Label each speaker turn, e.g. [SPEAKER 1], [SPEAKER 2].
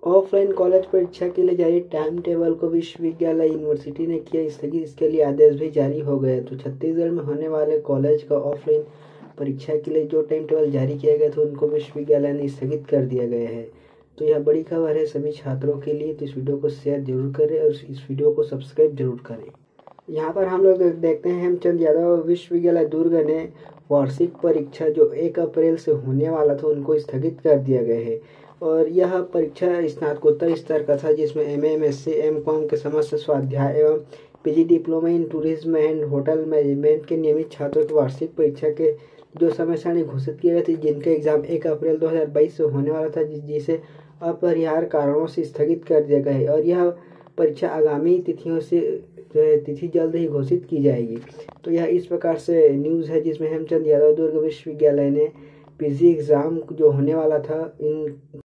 [SPEAKER 1] Offline college परीक्षा के लिए जारी टाइम टेबल को विश्वविद्यालय यूनिवर्सिटी ने किया स्थगित। इसके लिए आदेश भी जारी हो गए। तो छत्तीसगढ़ में होने वाले कॉलेज का ऑफलाइन परीक्षा के लिए जो टाइम टेबल जारी किया गया था उनको विश्वविद्यालय ने स्थगित कर दिया गया है। तो यह बड़ी खबर है सभी छात्रों के लिए। तो इस वीडियो को शेयर जरूर करें और इस वीडियो को सब्सक्राइब जरूर करें। यहाँ पर हम लोग देखते हैं हेमचंद यादव विश्वविद्यालय दुर्ग ने वार्षिक परीक्षा जो 1 अप्रैल से होने वाला था उनको स्थगित कर दिया गया है। और यह परीक्षा स्नातकोत्तर स्तर का था जिसमें एमए, एमएससी, एमकॉम के समस्त स्वाध्याय एवं PG diploma in tourism and hotel management के नियमित छात्रों की वार्षिक परीक्षा के जो समय सारणी घोषित किए गए थे, जिनका एग्जाम 1 अप्रैल 2022 से होने वाला था, जिसे अपरिहार्य कारणों से स्थगित कर दिया गया है। और यह परीक्षा आगामी तिथियों से तिथि जल्द ही घोषित की जाएगी। तो यह इस प्रकार से न्यूज़ है जिसमें हेमचंद यादव दुर्ग विश्वविद्यालय ने पीजी एग्ज़ाम जो होने वाला था इन